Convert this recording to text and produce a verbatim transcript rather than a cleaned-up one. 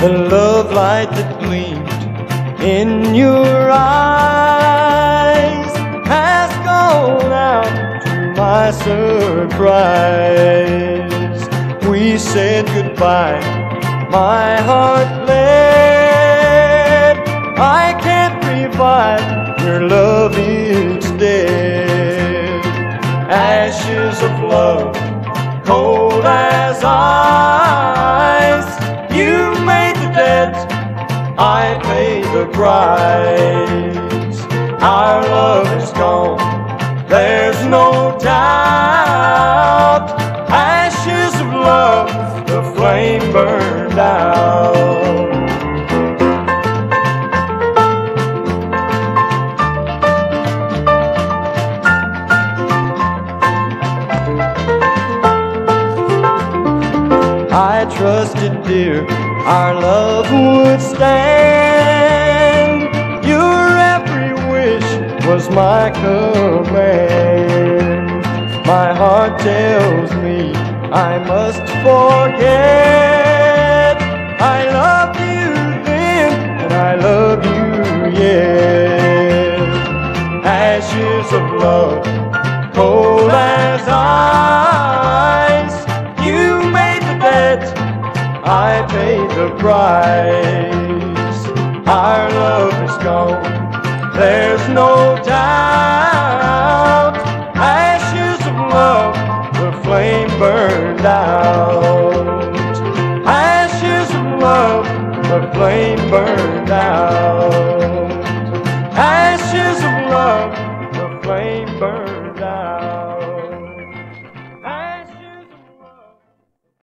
The love light that gleamed in your eyes has gone out to my surprise. We said goodbye, my heart bled. I can't revive your love instead. Ashes of love, cold as ice. You made the debt, I paid the price. Our love is gone, there's no doubt. Ashes of love, the flame burned out. I trusted, dear, our love would stand. Your every wish was my command. My heart tells me I must forget. I loved you then, and I love you yet. Ashes of love, cold as ice. You made the bet, I paid the price. Our love is gone, there's no doubt. Ashes of love, the flame burned out. Ashes of love, the flame burned out.